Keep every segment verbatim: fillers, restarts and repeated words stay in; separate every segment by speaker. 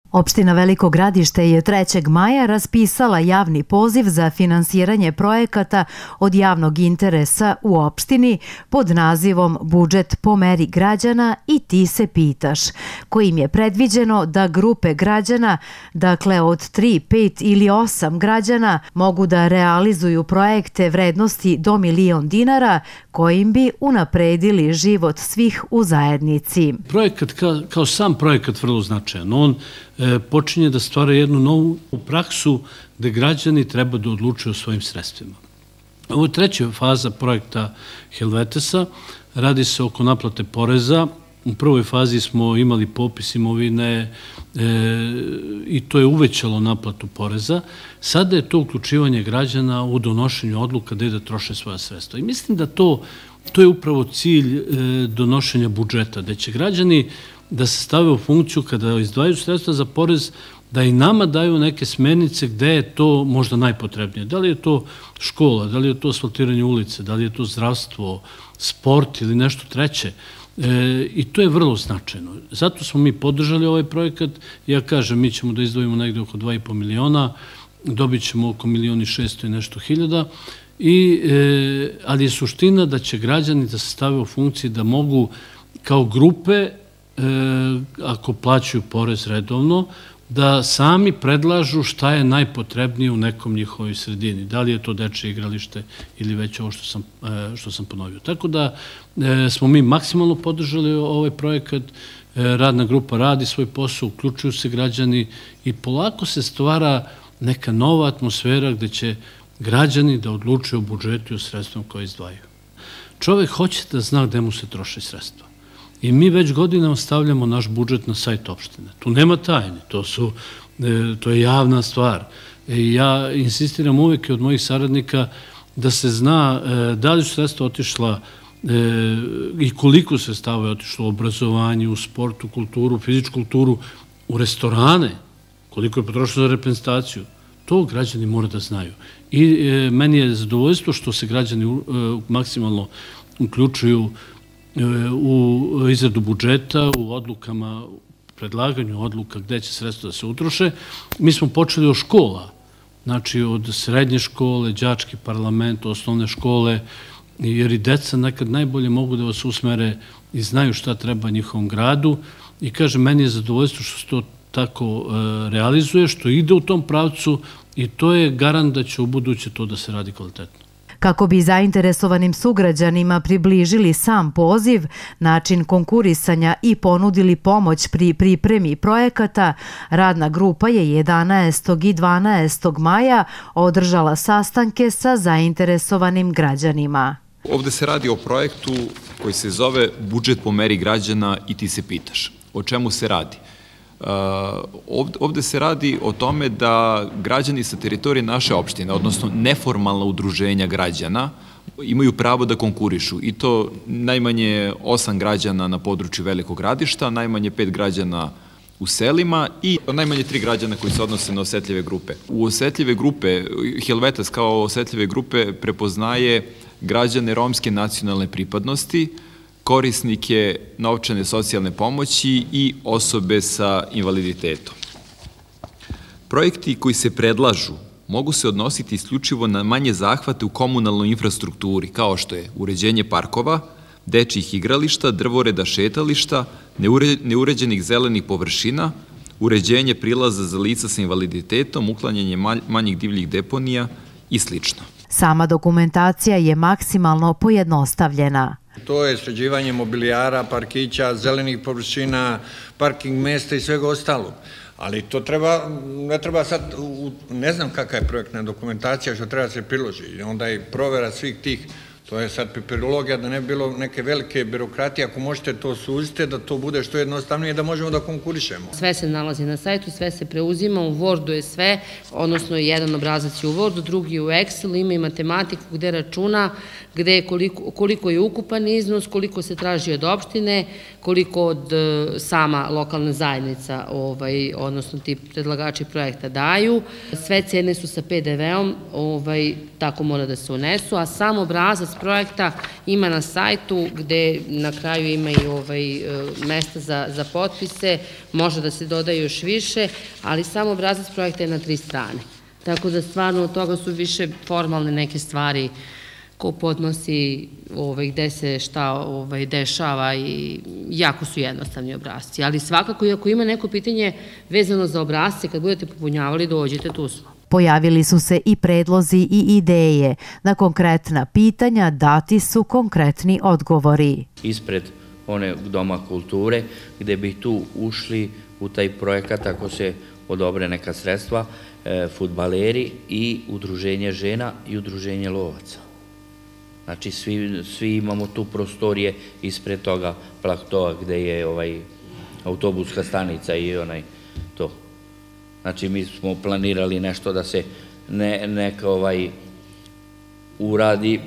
Speaker 1: Opština Veliko Gradište je trećeg maja raspisala javni poziv za finansiranje projekata od javnog interesa u opštini pod nazivom Budžet po meri građana i ti se pitaš, kojim je predviđeno da grupe građana, dakle od tri, pet ili osam građana, mogu da realizuju projekte vrednosti do milion dinara kojim bi unapredili život svih u zajednici.
Speaker 2: Projekat kao sam projekat vrlo značajan. On počinje da stvara jednu novu praksu gde građani treba da odlučuju o svojim sredstvima. Ovo je treća faza projekta Helvetesa. Radi se oko naplate poreza. U prvoj fazi smo imali popis imovine i to je uvećalo naplatu poreza. Sada je to uključivanje građana u donošenju odluka gde da troše svoja sredstva. I mislim da to je upravo cilj donošenja budžeta, da će građani da se stave u funkciju kada izdvajaju sredstva za porez, da i nama daju neke smernice gde je to možda najpotrebnije. Da li je to škola, da li je to asfaltiranje ulice, da li je to zdravstvo, sport ili nešto treće. I to je vrlo značajno. Zato smo mi podržali ovaj projekat. Ja kažem, mi ćemo da izdvojimo negde oko dva i po miliona, dobit ćemo oko milion i šesto i nešto hiljada, ali je suština da će građani da se stave u funkciji da mogu kao grupe, ako plaćaju porez redovno, da sami predlažu šta je najpotrebnije u nekom njihovoj sredini. Da li je to dečje igralište ili već ovo što sam ponovio. Tako da smo mi maksimalno podržali ovaj projekat, radna grupa radi svoj posao, uključuju se građani i polako se stvara neka nova atmosfera gde će građani da odlučuju o budžetu i o sredstvom koje izdvajaju. Čovek hoće da zna gde mu se troše sredstva. I mi već godinama stavljamo naš budžet na sajt opštine. Tu nema tajne, to je javna stvar. Ja insistiram uvek od mojih saradnika da se zna da li su sredstva otišla i koliko sredstava je otišlo u obrazovanju, u sportu, kulturu, fizičku kulturu, u restorane, koliko je potrošeno za reprezentaciju. To građani moraju da znaju. I meni je zadovoljstvo što se građani maksimalno uključuju u izradu budžeta, u odlukama, predlaganju odluka gde će sredstva da se utroše. Mi smo počeli od škola, znači od srednje škole, đački parlament, osnovne škole, jer i deca nekad najbolje mogu da vas usmere i znaju šta treba njihovom gradu. I kažem, meni je zadovoljstvo što se to tako realizuje, što ide u tom pravcu i to je garant da će u buduće to da se radi kvalitetno.
Speaker 1: Kako bi zainteresovanim sugrađanima približili sam poziv, način konkurisanja i ponudili pomoć pri pripremi projekata, radna grupa je jedanaestog i dvanaestog maja održala sastanke sa zainteresovanim građanima.
Speaker 3: Ovde se radi o projektu koji se zove Budžet po meri građana i ti se pitaš. O čemu se radi? Ovde se radi o tome da građani sa teritorije naše opštine, odnosno neformalna udruženja građana, imaju pravo da konkurišu i to najmanje osam građana na području Velikog Gradišta, najmanje pet građana u selima i najmanje tri građana koji se odnose na osetljive grupe. U osetljive grupe, Helvetes kao osetljive grupe prepoznaje građane romske nacionalne pripadnosti, korisnike novčane socijalne pomoći i osobe sa invaliditetom. Projekti koji se predlažu mogu se odnositi isključivo na manje zahvate u komunalnoj infrastrukturi, kao što je uređenje parkova, dečjih igrališta, drvoreda šetališta, neuređenih zelenih površina, uređenje prilaza za lica sa invaliditetom, uklanjanje manjih divljih deponija i slično.
Speaker 1: Sama dokumentacija je maksimalno pojednostavljena.
Speaker 4: To je sređivanje mobilijara, parkića, zelenih površina, parking mesta i svega ostalog. Ali to treba, ne treba sad, ne znam kakva je projektna dokumentacija što treba se priloži. Onda i provera svih tih, to je sad papirologija, da ne bi bilo neke velike birokratije. Ako možete to suzite, da to bude što jednostavnije, da možemo da konkurišemo.
Speaker 5: Sve se nalazi na sajtu, sve se preuzima, u Wordu je sve, odnosno jedan obrazac je u Wordu, drugi u Excelu, ima i matematiku gde računa, gde koliko je ukupan iznos, koliko se traži od opštine, koliko od sama lokalna zajednica, odnosno ti predlagači projekta daju. Sve cene su sa P D V-om, tako mora da se unesu, a sam obrazac projekta ima na sajtu gde na kraju ima i mesta za potpise, može da se dodaje još više, ali sam obrazac projekta je na tri strane. Tako da stvarno od toga su više formalne neke stvari ko podnosi, gde se šta dešava i jako su jednostavni obrazci. Ali svakako i ako ima neko pitanje vezano za obrazce, kad budete popunjavali, dođite, tu smo.
Speaker 1: Pojavili su se i predlozi i ideje. Na konkretna pitanja dati su konkretni odgovori.
Speaker 6: Ispred onog Doma kulture, gde bi tu ušli u taj projekat ako se odobre neka sredstva, fudbaleri i udruženje žena i udruženje lovaca. Znači, svi imamo tu prostorije ispred toga plaktoa gde je autobuska stanica i onaj to. Znači, mi smo planirali nešto da se neka uradi.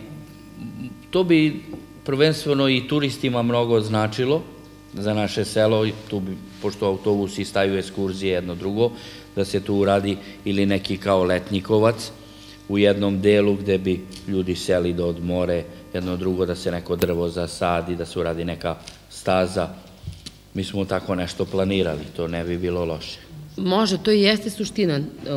Speaker 6: To bi prvenstveno i turistima mnogo značilo za naše selo, pošto autobusi staju ekskurzije jedno drugo, da se tu uradi ili neki kao letnjikovac u jednom delu gde bi ljudi seli da odmore, jedno drugo da se neko drvo zasadi, da se uradi neka staza. Mi smo tako nešto planirali, to ne bi bilo loše.
Speaker 5: Može, to i jeste suština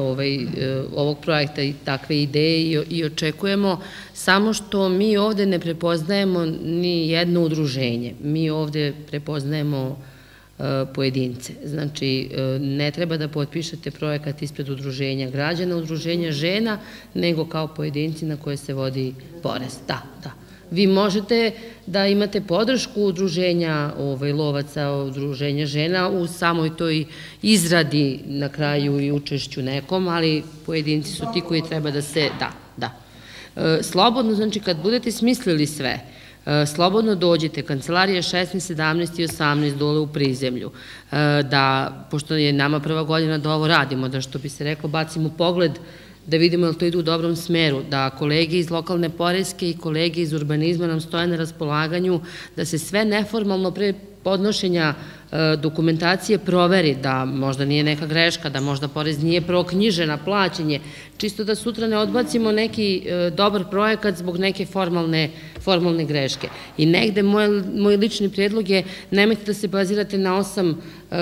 Speaker 5: ovog projekta i takve ideje i očekujemo, samo što mi ovde ne prepoznajemo ni jedno udruženje. Mi ovde prepoznajemo pojedince. Znači, ne treba da potpišete projekat ispred udruženja građana, udruženja žena, nego kao pojedinci na koje se vodi porez. Da, da. Vi možete da imate podršku udruženja lovaca, udruženja žena u samoj toj izradi na kraju i učešću nekom, ali pojedinci su ti koji treba da se, da, da. Slobodno, znači, kad budete smislili sve, slobodno dođite, kancelarija šesnaest, sedamnaest i osamnaest dole u prizemlju, da, pošto je nama prva godina da ovo radimo, da što bi se reklo, bacimo pogled da vidimo da to ide u dobrom smeru, da kolege iz lokalne poreske i kolege iz urbanizma nam stoje na raspolaganju, da se sve neformalno pre podnošenja dokumentacije proveri, da možda nije neka greška, da možda porez nije proknjižena, plaćenje, čisto da sutra ne odbacimo neki dobar projekat zbog neke formalne greške. I negde moj lični predlog je, nemojte da se bazirate na osam,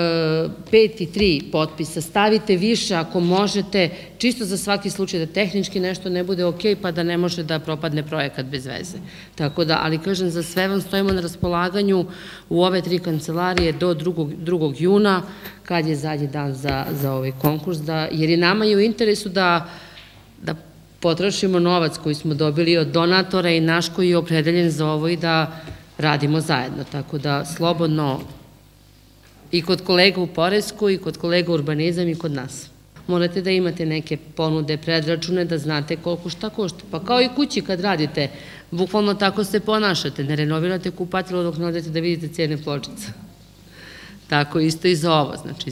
Speaker 5: pet i tri potpisa, stavite više ako možete, čisto za svaki slučaj da tehnički nešto ne bude okej, pa da ne može da propadne projekat bez veze. Tako da, ali kažem, za sve vam stojimo na raspolaganju u ove tri kancelarije do drugog juna, kad je zadnji dan za ovaj konkurs, jer i nama je u interesu da potrošimo novac koji smo dobili od donatora i naš koji je opredeljen za ovo i da radimo zajedno. Tako da, slobodno, i kod kolega u Poresku, i kod kolega u Urbanizam, i kod nas. Morate da imate neke ponude, predračune, da znate koliko šta košta. Pa kao i kući kad radite, bukvalno tako se ponašate, ne renovirate kupatilo dok ne odete da vidite cijene pločica. Tako isto i za ovo. Znači,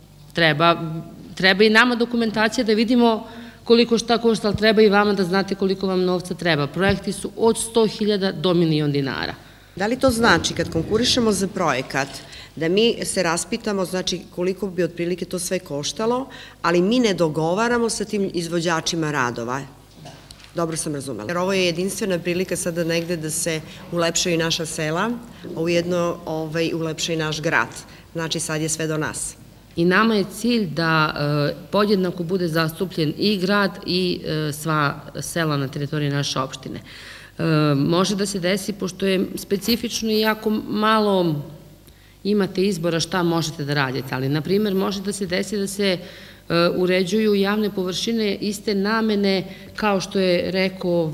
Speaker 5: treba i nama dokumentacija da vidimo koliko šta košta, ali treba i vama da znate koliko vam novca treba. Projekti su od sto hiljada do milion dinara.
Speaker 7: Da li to znači kad konkurišemo za projekat da mi se raspitamo znači koliko bi otprilike to sve koštalo, ali mi ne dogovaramo sa tim izvođačima radova? Dobro sam razumela. Jer ovo je jedinstvena prilika sada negde da se ulepšaju i naša sela, a ujedno ulepša i naš grad. Znači sad je sve do nas.
Speaker 5: I nama je cilj da podjednako bude zastupljen i grad i sva sela na teritoriji naše opštine. Može da se desi, pošto je specifično i jako malo imate izbora šta možete da radite, ali, na primjer, može da se desi da se uređuju javne površine iste namene, kao što je rekao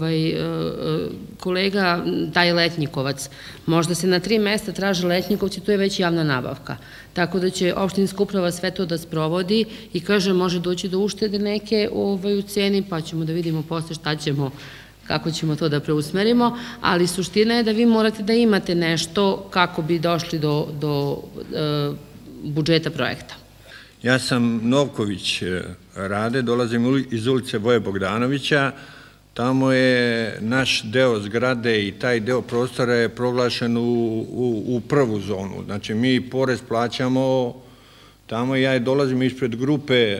Speaker 5: kolega, taj letnjikovac. Možda se na tri mesta traže letnjikovci, to je već javna nabavka. Tako da će opštinska uprava sve to da sprovodi i kaže, može doći do uštede neke u ceni, pa ćemo da vidimo posle šta ćemo, kako ćemo to da preusmerimo, ali suština je da vi morate da imate nešto kako bi došli do budžeta projekta.
Speaker 4: Ja sam Novković Rade, dolazim iz ulice Voje Bogdanovića. Tamo je naš deo zgrade i taj deo prostora je proglašen u prvu zonu. Znači, mi porez plaćamo tamo. Ja dolazim ispred grupe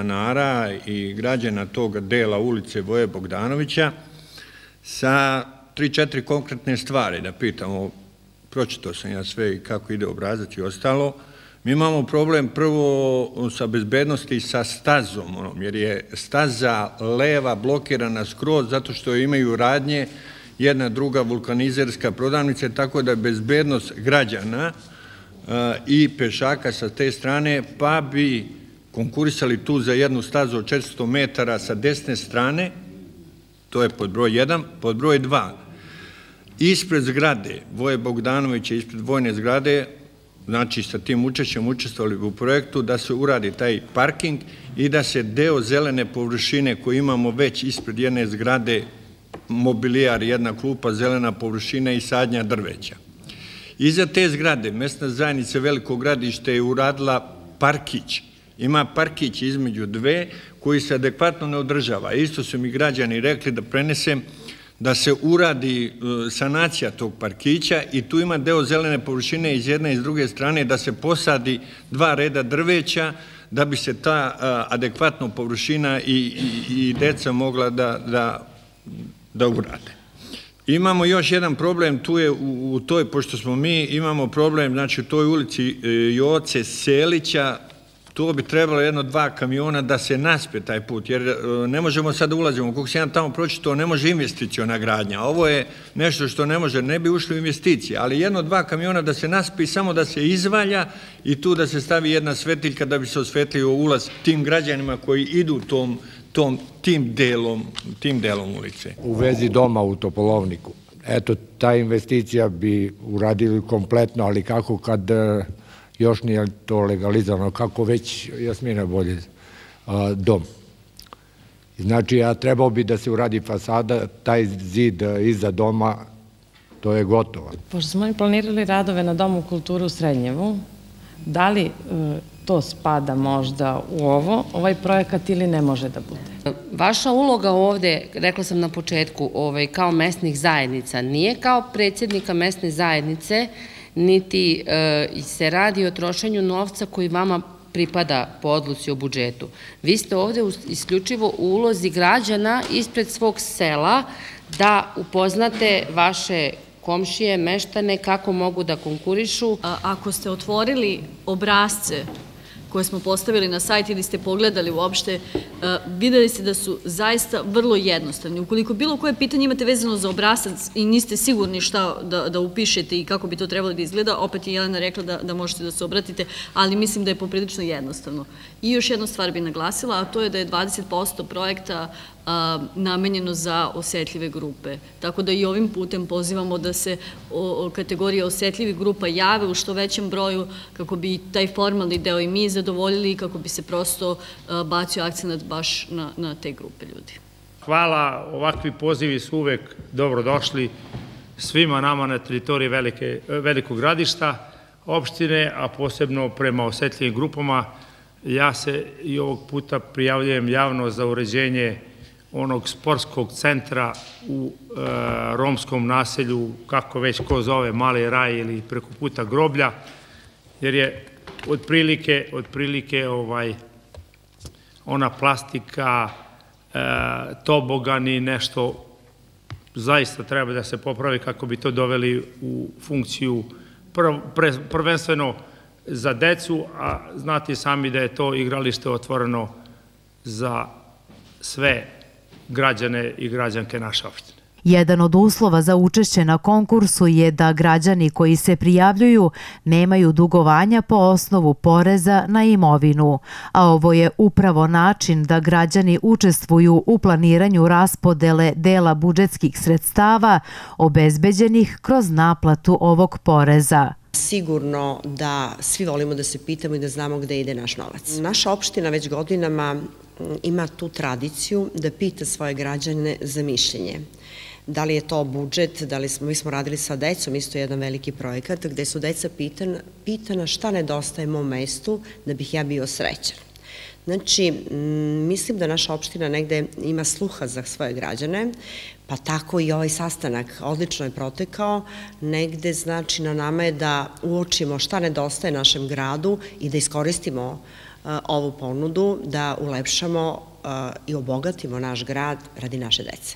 Speaker 4: stanara i građana tog dela ulice Voje Bogdanovića sa tri, četiri konkretne stvari da pitamo, pročitao sam ja sve i kako ide obrazac i ostalo. Mi imamo problem prvo sa bezbednosti i sa stazom, jer je staza leva blokirana skroz zato što imaju radnje jedna druga vulkanizerska prodavnica, tako da je bezbednost građana i pešaka sa te strane, pa bi konkurisali tu za jednu stazu od četiristo metara sa desne strane, to je pod broj jedan, pod broj dva. Ispred zgrade Voje Bogdanovića, ispred vojne zgrade, znači sa tim učešćem učestvovali u projektu da se uradi taj parking i da se deo zelene površine koju imamo već ispred jedne zgrade, mobilijar, jedna klupa, zelena površina i sadnja drveća. Iza te zgrade mesna zajednica Veliko Gradište je uradila parkić. Ima parkić između dve koji se adekvatno ne održava. Isto su mi građani rekli da prenesem da se uradi sanacija tog parkića i tu ima deo zelene površine iz jedne i s druge strane da se posadi dva reda drveća da bi se ta adekvatna površina i deca mogla da urade. Imamo još jedan problem, tu je u toj, pošto smo mi, imamo problem, znači u toj ulici Joce Selića, to bi trebalo jedno dva kamiona da se naspe taj put, jer ne možemo sad da ulazimo, kako se jedan tamo pročitao, ne može investiciona gradnja. Ovo je nešto što ne može, ne bi ušli u investicije, ali jedno dva kamiona da se naspe i samo da se izvalja i tu da se stavi jedna svetiljka da bi se osvetlio ulaz tim građanima koji idu tom tim delom, tim delom ulice.
Speaker 8: U vezi doma u Topolovniku. Eto, ta investicija bi uradili kompletno, ali kako kad još nije to legalizovano, kako već, Jasmina bolje, dom. Znači, a trebao bi da se uradi fasada, taj zid iza doma, to je gotovo.
Speaker 9: Pošto smo planirali radove na Domu kulture u Srednjevu, da li to spada možda u ovo, ovaj projekat ili ne može da bude?
Speaker 5: Vaša uloga ovde, rekla sam na početku, kao mesnih zajednica, nije kao predsjednika mesne zajednice, niti se radi o trošenju novca koji vama pripada po odluci o budžetu. Vi ste ovde isključivo u ulozi građana ispred svog sela da upoznate vaše komšije, meštane, kako mogu da konkurišu.
Speaker 10: Ako ste otvorili obrazce koje smo postavili na sajt ili ste pogledali uopšte, videli ste da su zaista vrlo jednostavni. Ukoliko bilo koje pitanje imate vezano za obrazac i niste sigurni šta da upišete i kako bi to trebalo da izgleda, opet je Jelena rekla da možete da se obratite, ali mislim da je poprilično jednostavno. I još jednu stvar bih naglasila, a to je da je dvadeset posto projekta namenjeno za osetljive grupe. Tako da i ovim putem pozivamo da se kategorije osetljivih grupa jave u što većem broju kako bi taj formalni deo i mi zadovoljili i kako bi se prosto bacio akcenat baš na te grupe ljudi.
Speaker 11: Hvala, ovakvi pozivi su uvek dobrodošli svima nama na teritoriji Velikog Gradišta, opštine, a posebno prema osetljivim grupama. Ja se i ovog puta prijavljujem javno za uređenje onog sportskog centra u romskom naselju, kako već ko zove, Mali raj ili preko puta groblja, jer je otprilike, otprilike ona plastika, tobogani, nešto zaista treba da se popravi kako bi to doveli u funkciju prvenstveno za decu, a znate sami da je to igralište otvoreno za sve građane i građanke naše opštine.
Speaker 1: Jedan od uslova za učešće na konkursu je da građani koji se prijavljuju nemaju dugovanja po osnovu poreza na imovinu, a ovo je upravo način da građani učestvuju u planiranju raspodele dela budžetskih sredstava obezbeđenih kroz naplatu ovog poreza.
Speaker 7: Sigurno da svi volimo da se pitamo i da znamo gde ide naš novac. Naša opština već godinama ima tu tradiciju da pita svoje građane za mišljenje. Da li je to budžet, da li smo, mi smo radili sa decom, isto jedan veliki projekat, gde su deca pitana šta nedostaje mom mestu da bih ja bio srećan. Znači, mislim da naša opština negde ima sluha za svoje građane, pa tako i ovaj sastanak odlično je protekao. Negde, znači, na nama je da uočimo šta nedostaje našem gradu i da iskoristimo ovu ponudu, da ulepšamo i obogatimo naš grad radi naše dece.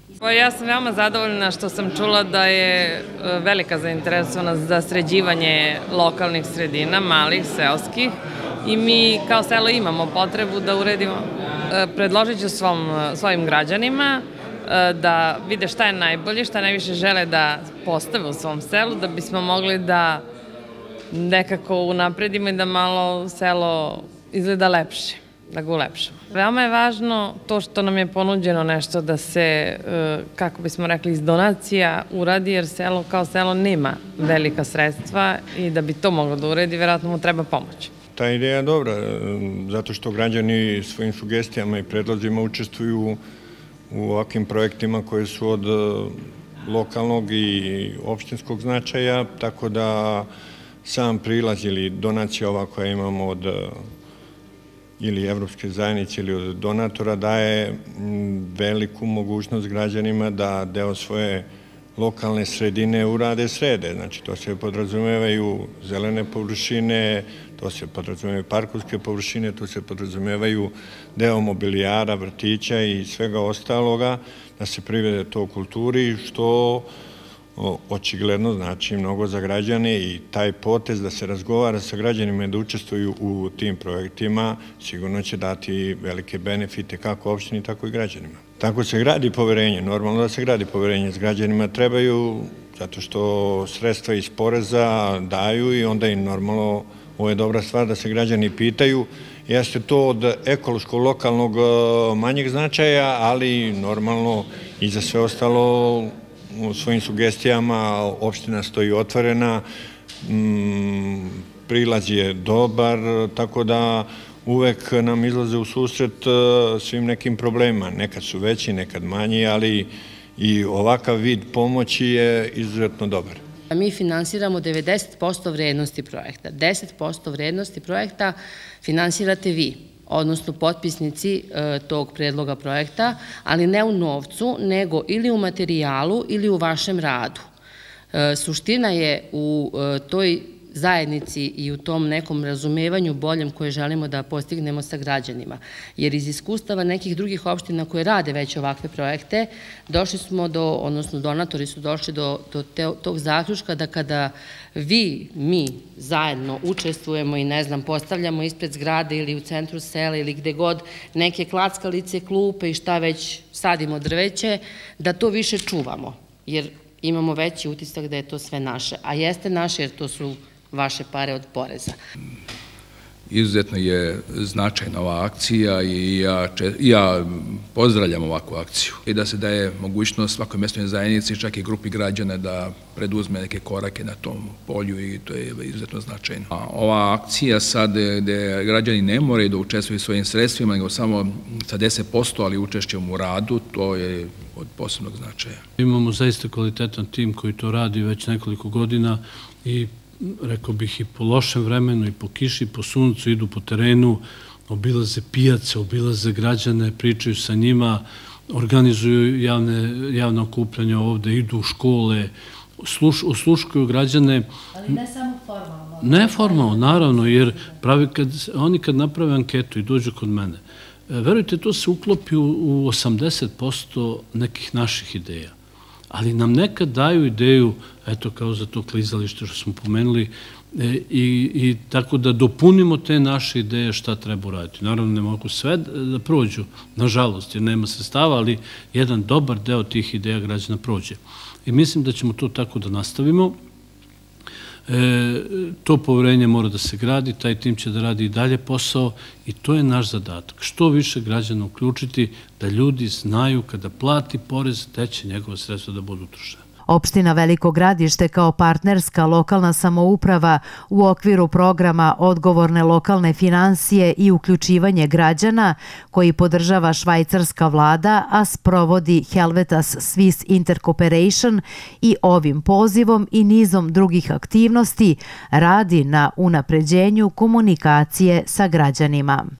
Speaker 9: Ja sam veoma zadovoljna što sam čula da je velika zainteresovanost za sređivanje lokalnih sredina, malih, seoskih, i mi kao selo imamo potrebu da uredimo. Predložit ću svojim građanima da vide šta je najbolje, šta najviše žele da postave u svom selu, da bismo mogli da nekako unapredimo i da malo selo izgleda lepše, da ga ulepšamo. Veoma je važno to što nam je ponuđeno nešto da se, kako bismo rekli, iz donacija uradi, jer selo kao selo nema velika sredstva i da bi to moglo da uredi, verovatno mu treba pomoć.
Speaker 4: Ta ideja je dobra, zato što građani svojim sugestijama i predlozima učestvuju u ovakvim projektima koje su od lokalnog i opštinskog značaja, tako da sam prilaz ili donacija ova koja imamo od ili Evropske zajednice ili od donatora daje veliku mogućnost građanima da deo svoje lokalne sredine urade srede. Znači, to se podrazumevaju zelene površine, to se podrazumevaju parkovske površine, to se podrazumevaju deo mobilijara, vrtića i svega ostaloga, da se privede to kulturi, što očigledno znači mnogo za građane, i taj potez da se razgovara sa građanima i da učestvuju u tim projektima sigurno će dati velike benefite kako opštini, tako i građanima. Tako se gradi poverenje, normalno da se gradi poverenje. S građanima trebaju, zato što sredstva iz poreza daju i onda im normalno, ovo je dobra stvar da se građani pitaju. Jeste to od ekološkog lokalnog manjeg značaja, ali normalno i za sve ostalo u svojim sugestijama opština stoji otvorena, prilaz je dobar, tako da uvek nam izlaze u susret svim nekim problemima. Nekad su veći, nekad manji, ali i ovakav vid pomoći je izuzetno dobar.
Speaker 5: Mi finansiramo devedeset posto vrednosti projekta. deset posto vrednosti projekta finansirate vi, odnosno potpisnici tog predloga projekta, ali ne u novcu, nego ili u materijalu ili u vašem radu. Suština je u toj zajednici i u tom nekom razumevanju boljem koje želimo da postignemo sa građanima. Jer iz iskustava nekih drugih opština koje rade već ovakve projekte, došli smo do, odnosno donatori su došli do tog zaključka da kada vi, mi zajedno učestvujemo i ne znam, postavljamo ispred zgrade ili u centru sela ili gde god neke klackalice, klupe i šta već sadimo drveće, da to više čuvamo. Jer imamo veći utisak da je to sve naše. A jeste naše jer to su vaše pare od poreza.
Speaker 12: Izuzetno je značajna ova akcija i ja pozdravljam ovakvu akciju. I da se daje mogućnost svakoj mesnoj zajednici, čak i grupi građana, da preduzme neke korake na tom polju, i to je izuzetno značajno. Ova akcija sad gde građani ne moraju da učestvuju svojim sredstvima, nego samo sa deset posto, ali učešćem u radu, to je od posebnog značaja.
Speaker 2: Imamo zaista kvalitetan tim koji to radi već nekoliko godina i rekao bih i po lošem vremenu, i po kiši, i po suncu, idu po terenu, obilaze pijace, obilaze građane, pričaju sa njima, organizuju javne okupljanja ovde, idu u škole, osluškuju građane.
Speaker 1: Ali ne samo formalno.
Speaker 2: Ne formalno, naravno, jer oni kad naprave anketu i dođu kod mene, verujte, to se uklopi u osamdeset posto nekih naših ideja. Ali nam nekad daju ideju, eto kao za to klizalište što smo pomenuli, i tako da dopunimo te naše ideje šta treba uraditi. Naravno, ne mogu sve da prođu, nažalost, jer nema sredstava, ali jedan dobar deo tih ideja građana prođe. I mislim da ćemo to tako da nastavimo. To poverenje mora da se gradi, taj tim će da radi i dalje posao i to je naš zadatak. Što više građana uključiti da ljudi znaju kada plati porez, da će njegova sredstva da budu utrošena.
Speaker 1: Opština Veliko Gradište kao partnerska lokalna samouprava u okviru programa Odgovorne lokalne finansije i uključivanje građana koji podržava švajcarska vlada, a sprovodi Helvetas Swiss Intercooperation, i ovim pozivom i nizom drugih aktivnosti radi na unapređenju komunikacije sa građanima.